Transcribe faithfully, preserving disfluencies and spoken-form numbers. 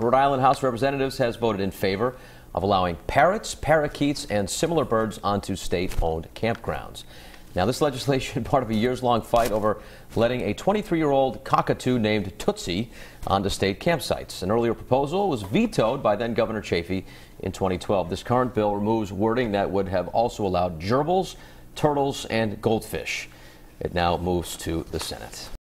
Rhode Island House of Representatives has voted in favor of allowing parrots, parakeets, and similar birds onto state-owned campgrounds. Now, this legislation part of a years-long fight over letting a twenty-three-year-old cockatoo named Tootsie onto state campsites. An earlier proposal was vetoed by then-Governor Chafee in twenty twelve. This current bill removes wording that would have also allowed gerbils, turtles, and goldfish. It now moves to the Senate.